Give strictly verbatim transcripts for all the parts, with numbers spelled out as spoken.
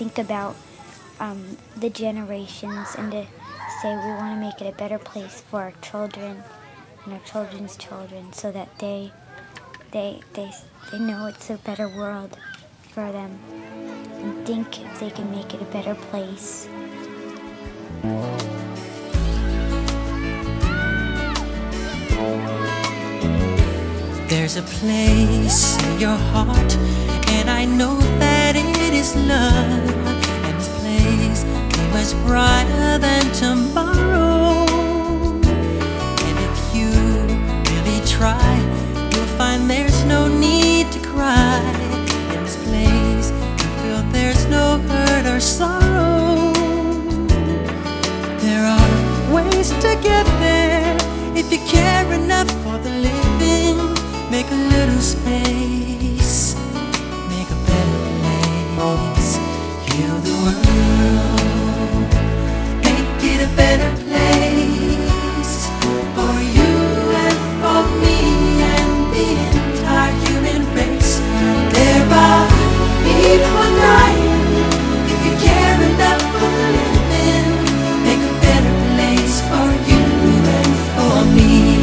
think about um, the generations and to say we want to make it a better place for our children and our children's children, so that they they they they know it's a better world for them and think if they can make it a better place. There's a place in your heart, and I know that it is love. And this place is much brighter than tomorrow. And if you really try, you'll find there's no need to cry. In this place, you feel there's no hurt or sorrow. There are ways to get there if you care enough for the living. Make a little space, make a better place. Heal the world, make it a better place for you and for me and the entire human race. There are people dying. If you care enough for the living, make a better place for you and for me.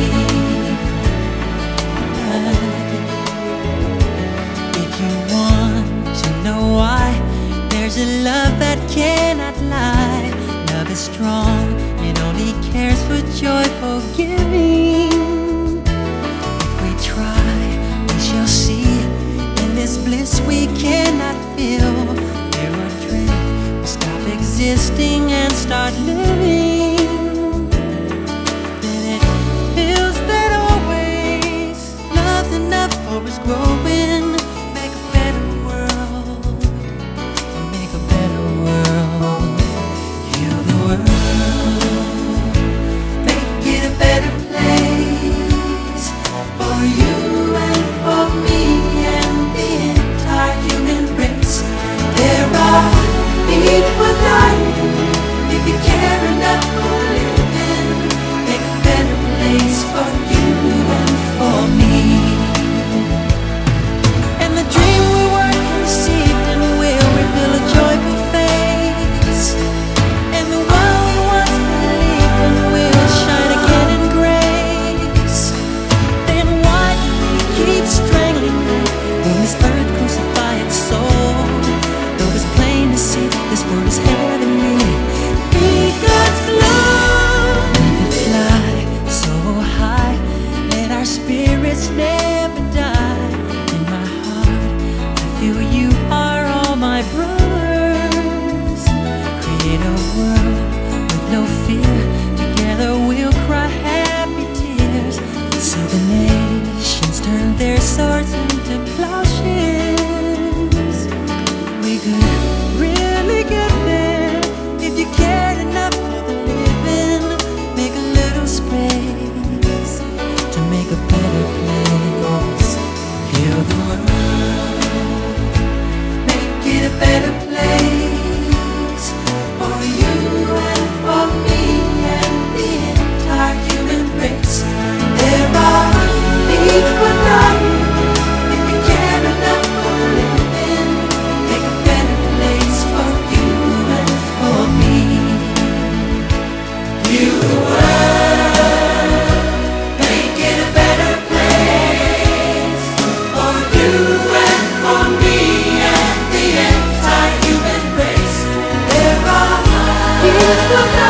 There's a love that cannot lie. Love is strong, it only cares for joyful giving. If we try, we shall see. In this bliss we cannot feel. There are dreams, we stop existing and start living. Then it feels that always love's enough for us growing. Make a better world, make a better world. Heal the world, make it a better place for you and for me and the entire human race. There are people dying. If you care enough for living, make a better place for you and for me. And the dream we were conceived in will reveal a joyful face. And the world we once believed in will shine again in grace. Then why keep strangling me when this earth crucify its soul? Though it's plain to see this world is heavenly. Be God's love, let it fly so high. Let our spirits never die. In my heart, I feel you are all my brothers. Create a world with no fear. Together we'll cry happy tears. See the nations turn their swords into plowshares. We could really get there if you cared enough for the living. Make a little space to make a better place. Heal the world, make it a better place for you and for me and the entire human race. There are people dying. If you care enough for living, make a better place for you and for me. Heal the world, make it a better place for you and for me and the entire human race. There are people